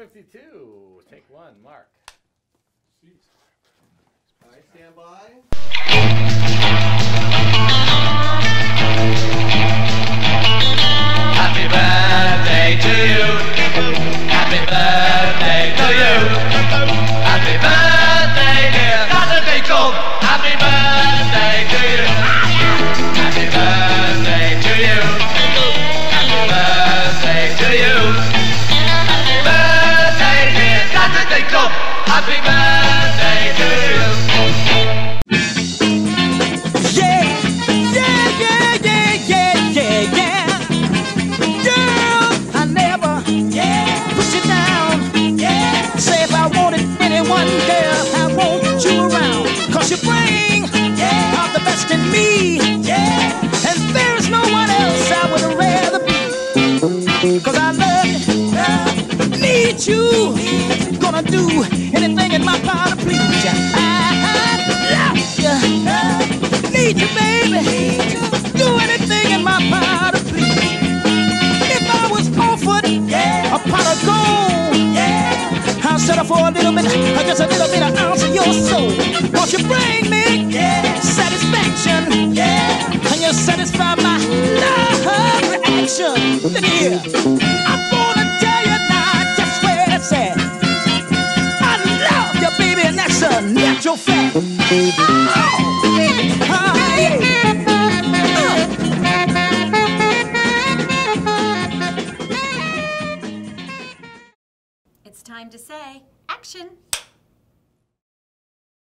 52. Take one, Mark. All right, stand by. Happy birthday to you. Happy birthday to you. Happy birthday, dear Cousin Jacob. Happy birthday to you. Happy birthday to you. Happy birthday to you. Happy birthday, dear Cousin Jacob. Happy birthday to you. One girl, I want you around, 'cause you bring out the best in me, and there is no one else I would rather be, 'cause I love you, need you, gonna do anything in my power to please you. I love you, need you, baby, do anything in my power to please you. If I was offered a pot of gold, I'll settle for a little bit, just a little bit of ounce of your soul. Won't you bring me satisfaction, and you satisfy my love reaction. Look here, I'm gonna tell you now just where it's at. I love you, baby, and that's a natural fact. Oh, baby, It's time to say action.